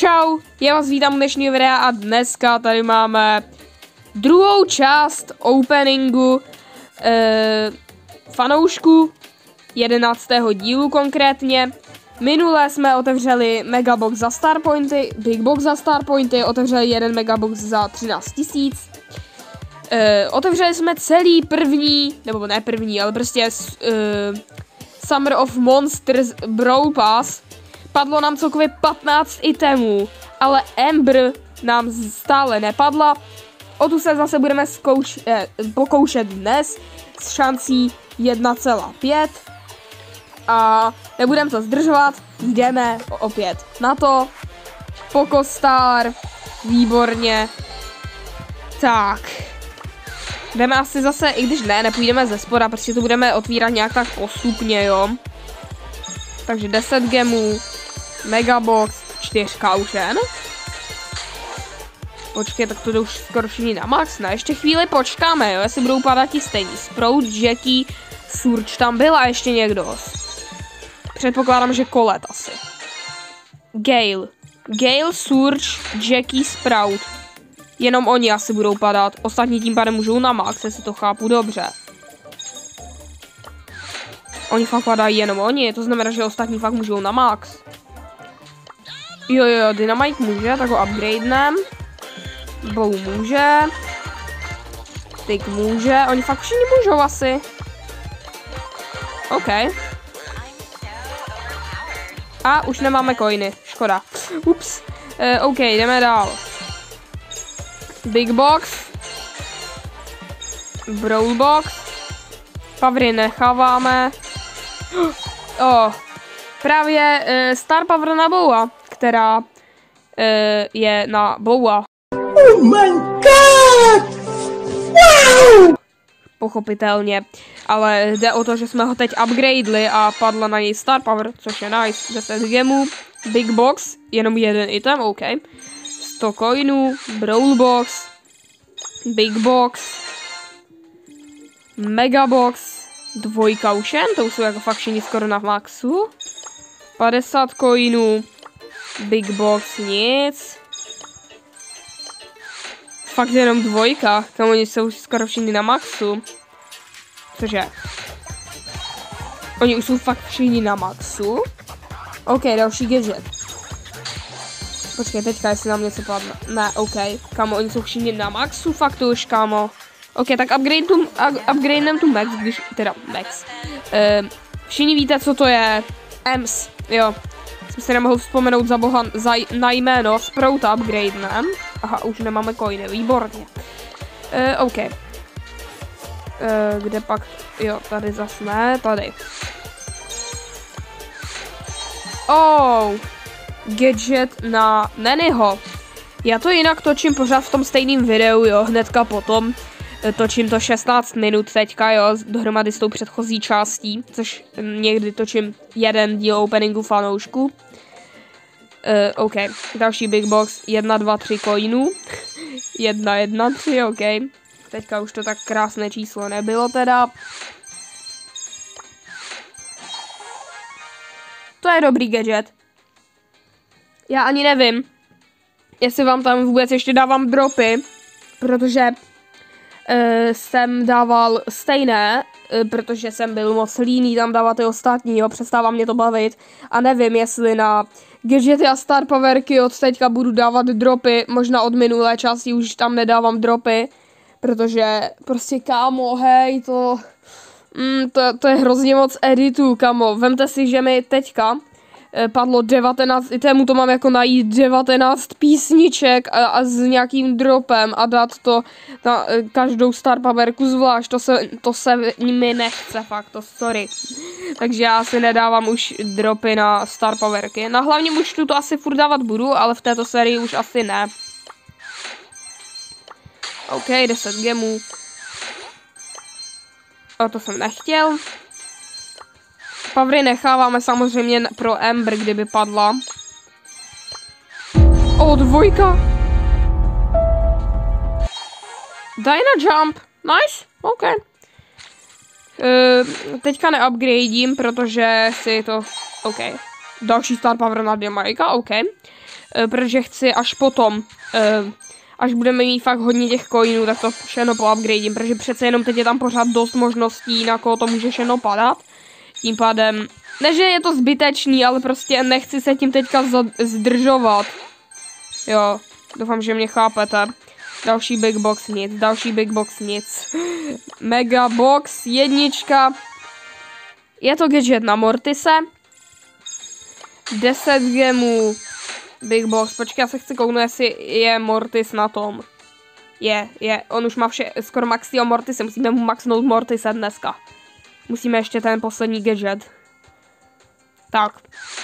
Čau, já vás vítám u dnešního videa a dneska tady máme druhou část openingu fanoušku 11. dílu konkrétně. Minule jsme otevřeli megabox za starpointy, big box za starpointy, otevřeli jeden megabox za 13 000. Otevřeli jsme celý první, nebo ne první, ale prostě Summer of Monsters Brawl Pass. Padlo nám celkově 15 itemů, ale Ember nám stále nepadla. O tu se zase budeme pokoušet dnes s šancí 1,5. A nebudeme to zdržovat, jdeme opět na to. Pokostar, výborně. Tak. Jdeme asi zase, i když nepůjdeme ze spoda, protože to budeme otvírat nějak tak postupně, jo. Takže 10 gemů, megabox, 4 kaušen. Počkej, tak to jde už skoro všichni na max, ne? Ještě chvíli počkáme, jo, jestli budou padat ti stejní. Sprout, Jackie, Surge tam byl a ještě někdo. Předpokládám, že Colette asi. Gale, Surge, Jackie, Sprout. Jenom oni asi budou padat, ostatní tím pádem můžou na max, jestli to chápu dobře. Oni fakt padají jenom oni, to znamená, že ostatní fakt můžou na max. Jo, Dynamite může, tak ho upgradenem. Bow může. Tick může, oni fakt všichni můžou asi. OK. A už nemáme coiny, škoda. Ups. OK, jdeme dál. Big box. Brawl box. Powery necháváme. Právě Star Power na Bowa, která je na Bowa. Oh my god! Wow! Pochopitelně, ale jde o to, že jsme ho teď upgradeli a padla na něj Star Power, což je nice. 10 gemů, Big box, jenom jeden item, OK. 100 coinů, Brawl box, Big box, Mega box, 2 kaušen, to už jsou jako fakt všichni skoro na maxu. 50 coinů, Big box, nic. Fakt jenom 2, kam oni jsou skoro všichni na maxu. Cože? Oni už jsou fakt všichni na maxu. OK, další gadget. Počkej, teďka jestli nám něco padne. Ne, OK. Kámo, oni jsou všichni na maxu, fakt už, kámo. OK, tak upgradenem tu max, když, teda max. Všichni víte, co to je. EMS, jo. Jsem si nemohl vzpomenout na jméno. Sprouta upgradenem. Aha, už nemáme coiny, výborně. OK. Kde pak, jo, tady zas ne, tady. Gadget na Nannyho. Já to jinak točím pořád v tom stejném videu, jo, hnedka potom. Točím to 16 minut teďka, jo, dohromady s tou předchozí částí, což někdy točím jeden díl openingu fanoušku. OK, další big box, 1, 2, 3 coinů. 1, 1, 3, OK. Teďka už to tak krásné číslo nebylo teda. To je dobrý gadget. Já ani nevím, jestli vám tam vůbec ještě dávám dropy, protože jsem dával stejné, protože jsem byl moc líný tam dávat ty ostatní, jo, přestává mě to bavit a nevím, jestli na gadgety a star powerky od teďka budu dávat dropy, možná od minulé části už tam nedávám dropy, protože prostě kámo, hej, to je hrozně moc editů, kámo, vemte si, že mi teďka padlo 19 itemů, to mám jako najít 19 písniček a s nějakým dropem a dát to na každou star powerku zvlášť, to se mi nechce fakt, to sorry. Takže já si nedávám už dropy na star powerky. Na hlavním účtu to asi furt dávat budu, ale v této sérii už asi ne. OK, 10 gemů. A to jsem nechtěl. Powery necháváme samozřejmě pro Ember, kdyby padla. 2. Dyna Jump. Nice. OK. Teďka neupgradím, protože si to... OK. Další Star Power na Jamaica. OK. protože chci až potom, až budeme mít fakt hodně těch coinů, tak to všechno poupgradím, protože přece jenom teď je tam pořád dost možností, na koho to může všechno padat. Tím pádem, ne že je to zbytečný, ale prostě nechci se tím teďka zdržovat. Jo, doufám, že mě chápete. Další big box nic, další big box nic. Mega box, jednička. Je to gadget na Mortise. 10 gemů. Big box, počkej, já se chci kouknout, jestli je Mortis na tom. Je, on už má skoro maxio Mortise, musíme mu maxnout Mortise dneska. Musíme ještě ten poslední gadget. Tak.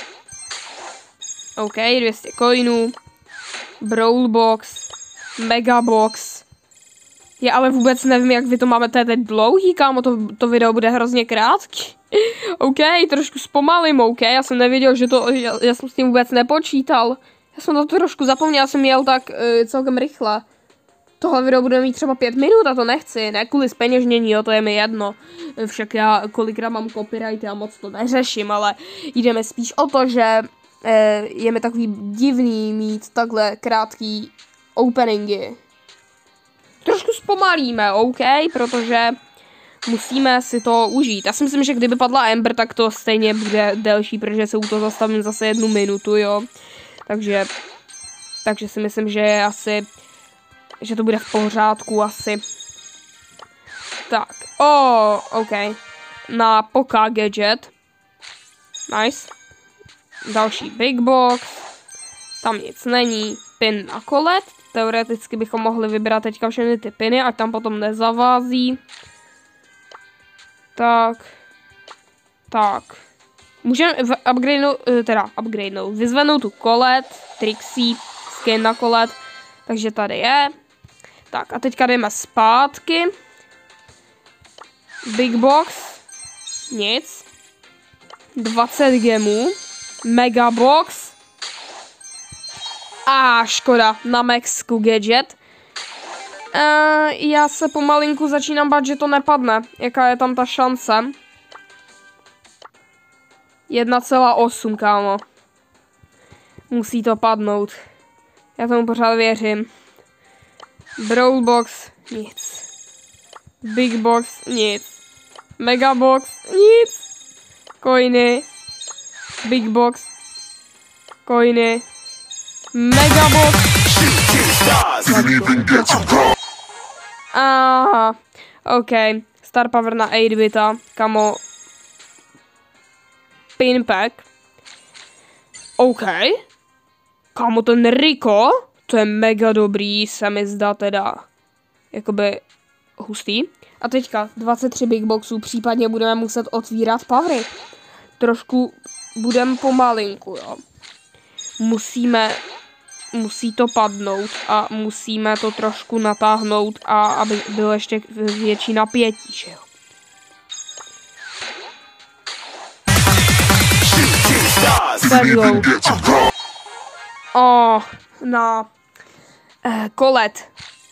OK, 200 coinů. Brawl box. Mega box. Já ale vůbec nevím, jak vy to máme, to je teď dlouhý, kámo, to video bude hrozně krátký. OK, trošku zpomalím, OK, já jsem nevěděl, že to, já jsem s tím vůbec nepočítal. Já jsem to trošku zapomněl, já jsem jel tak celkem rychle. Tohle video bude mít třeba 5 minut a to nechci, ne kvůli zpeněžnění, jo, to je mi jedno. Však já kolikrát mám copyright, já moc to neřeším, ale jdeme spíš o to, že je mi takový divný mít takhle krátký openingy. Trošku zpomalíme, OK, protože musíme si to užít. Já si myslím, že kdyby padla Ember, tak to stejně bude delší, protože se u toho zastavím zase 1 minutu, jo. Takže si myslím, že je asi, že to bude v pořádku asi. Tak, OK. Na Poká gadget. Nice. Další big box. Tam nic není. Pin na kolet. Teoreticky bychom mohli vybrat teďka všechny ty piny, ať tam potom nezavází. Tak. Můžeme upgradenout, vyzvenout tu kolet, Trixie, skin na kolet, takže tady je. Tak a teďka jdeme zpátky. Big box, nic. 20 gemů, mega box. Škoda, na Maxku gadget. Já se pomalinku začínám bát, že to nepadne. Jaká je tam ta šance? 1,8, kámo. Musí to padnout. Já tomu pořád věřím. Brawl box, nic. Big box, nic. Mega box, nic. Coiny. Big box. Coiny. Mega box. Aha. OK. Star power na 8-bita. Kamo. Pin pack. OK. Kamo, ten Rico. To je mega dobrý, se mi zdá teda. Jakoby hustý. A teďka 23 big boxů, případně budeme muset otvírat powery. Trošku budeme pomalinku, jo. Musí to padnout a musíme to trošku natáhnout a aby bylo ještě větší napětí, že jo. Na kolet.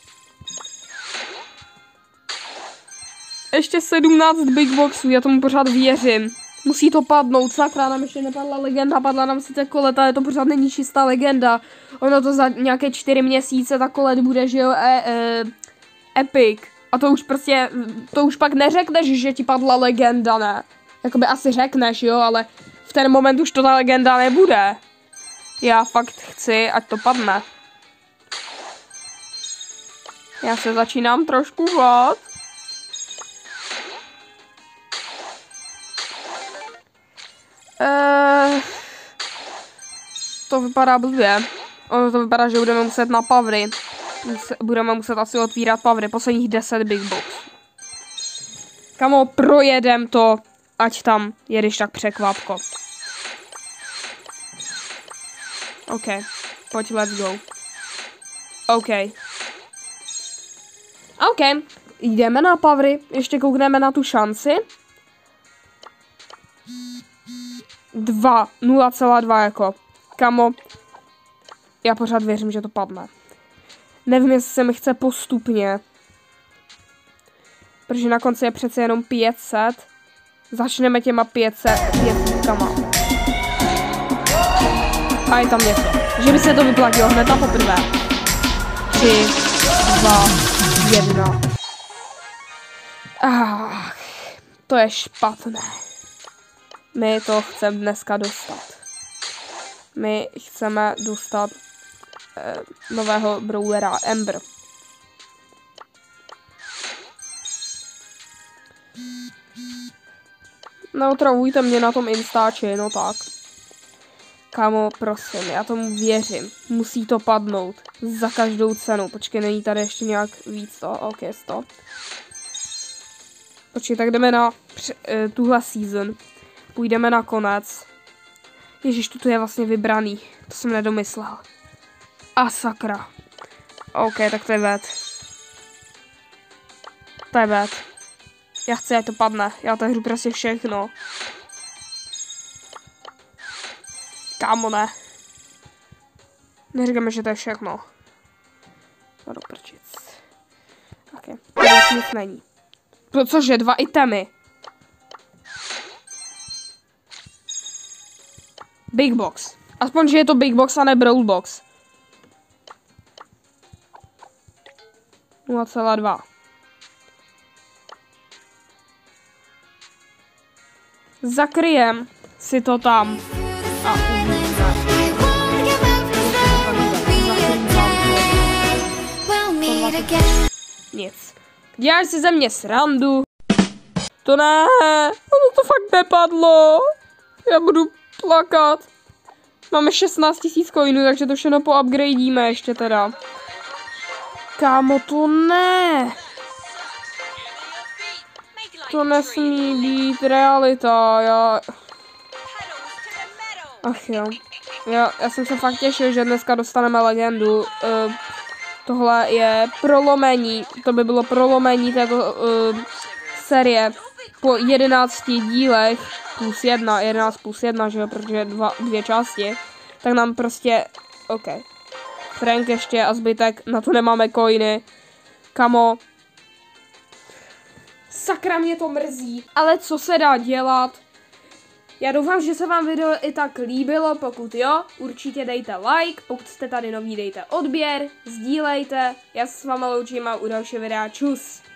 Ještě 17 big boxů, já tomu pořád věřím. Musí to padnout, sakra, nám ještě nepadla legenda, padla nám sice kolet, ale to pořád není čistá legenda. Ono to za nějaké 4 měsíce, ta kolet bude, že jo, epic. A to už prostě, to už pak neřekneš, že ti padla legenda, ne? Jakoby asi řekneš, jo, ale v ten moment už to ta legenda nebude. Já fakt chci, ať to padne. Já se začínám trošku bát. To vypadá blbě. Ono to vypadá, že budeme muset na powery. Budeme muset asi otvírat powery. Posledních 10 big box. Kamo, projedem to, ať tam je když tak překvapko. OK, pojď, let's go. OK, jdeme na powery, ještě koukneme na tu šanci. 0,2 jako. Kamo, já pořád věřím, že to padne. Nevím, jestli se mi chce postupně. Protože na konci je přece jenom 500. Začneme těma 500 kama. A je tam něco. Že by se to vyplatilo hned na poprvé. 3, 2, 1. To je špatné. My to chceme dneska dostat. My chceme dostat nového brawlera Ember. Neotravujte mě na tom Instači, no tak. Kámo, prosím, já tomu věřím. Musí to padnout. Za každou cenu. Počkej, není tady ještě nějak víc to? Ok, 100. Počkej, tak jdeme na tuhle season. Půjdeme na konec. Ježiš, tuto je vlastně vybraný. To jsem nedomyslel. A sakra. Ok, tak to je bad. To je bad. Já chci, ať to padne. Já hru prostě všechno. Kámo, ne. Neříkáme, že to je všechno. No do prčic. Ok, tady už nic není. Cože, 2 itemy. Big box. Aspoň, že je to big box a ne brawl box. 0,2. Zakryjem si to tam. A nic. Děláš si ze mě srandu. To ne. Ono to fakt nepadlo. Já budu plakat. Máme 16 000 coinů, takže to všechno poupgradíme ještě teda. Kámo, to ne. To nesmí být realita. Ach jo. Já jsem se fakt těšil, že dneska dostaneme legendu. Tohle je prolomení. To by bylo prolomení této série po 11 dílech plus 1, 11 plus 1, že jo, protože dvě části. Tak nám prostě, ok. Frank ještě a zbytek, na to nemáme coiny. Kamo. Sakra, mě to mrzí. Ale co se dá dělat? Já doufám, že se vám video i tak líbilo, pokud jo, určitě dejte like, pokud jste tady noví, dejte odběr, sdílejte, já se s vámi loučím a u dalšího videa čus.